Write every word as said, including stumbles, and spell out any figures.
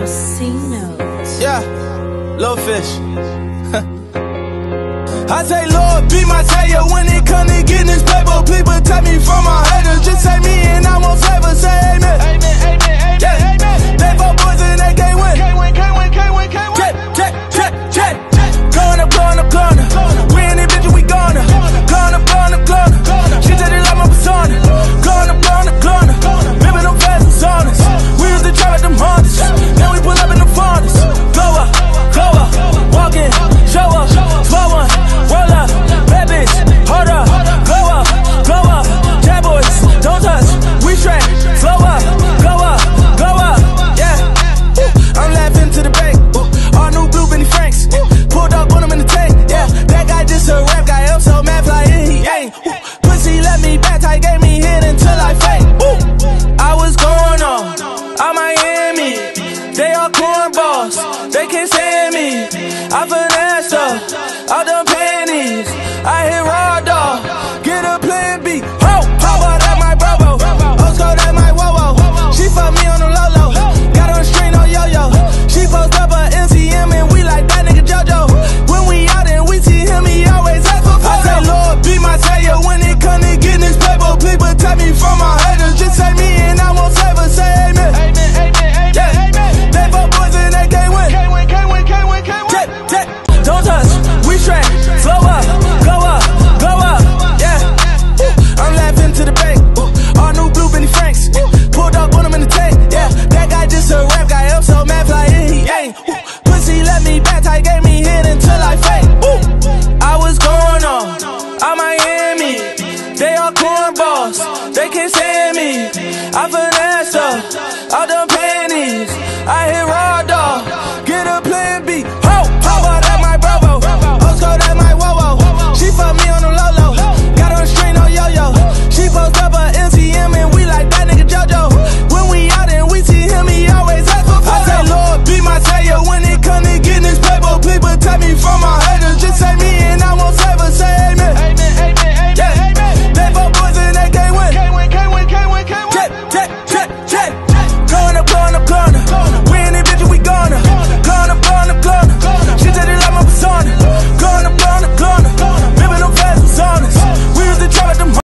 Orsino. Yeah, Lil Fish. I say, Lord, be my savior when it come to getting this paper. Please protect me from my haters. Just say me and I want flavor. Say amen. Amen, amen, amen, yeah. Amen. They four boys and they can't win. Can't win, can't win, can't win, can't win. Check, check, check, check. Going up, going up, going up. We in this bitch, we gonna. Going up, going up, going up. She said they like my persona. Going up, going up, going up. Living them fast and saunas. We used to trap at them hunters. Then we pull up in the farmers. Go up, go up. Walk in, show up. Slow one, roll up. Bad bitch, hold up. Go up, go up. Jab boys, don't touch. We straight, slow up. Go up, go up. Yeah. I'm laughing to the bank. All new blue Benny Franks. Pulled up on him in the tank. Yeah, that guy just a rap guy. I'm so mad fly and he ain't. Pussy let me back tight, gave me hit until I faint. I was going on, I'm Miami. They all cornballs, they can't stand me. I finessed up, all them panties. I hit raw dog, get a plan B. Ho, how about that my bro? Osco that my whoa whoa. She fuck me on the low low, got on string on yo yo. She post up a M C M and we like that nigga JoJo. When we out and we see him, he always ask for photo. I say, Lord, be my savior when it come to getting this paper. Please protect me from my haters. Just say me and I won't flavor. Say amen. Amen, amen, amen, yeah. Amen. They four boys and they can't win. Can't win, can't win, can't win, can't win. Check, check. Don't touch. We straight. Slow up. Go up. Go up. Yeah. I'm laughing to the bank. All new blue Benny Franks. Pulled up on him in the tank. Yeah. That guy just a rap guy. I'm so mad fly and he ain't. Pussy let me back tight, gave me hit until I faint. I was going on, I'm Miami. They all cornballs, they can't stand me. I finessed up, all them panties. I hit raw dog, get a plan B. Ho, how about that my bro? Osco that my whoa whoa. She fuck me on the low low, got on string on yo yo. She post up a M C M and we like that nigga JoJo. When we out and we see him, he always ask for photo. I say, Lord, be my savior when it come to getting this paper. Please protect me from my haters. Just say me and I won't flavor. Say amen. Amen, amen, amen, yeah. Amen. They four boys and they can't win. Can't win, can't win, can't win, can't win. Check, check, check, check. Going up, going up, going up.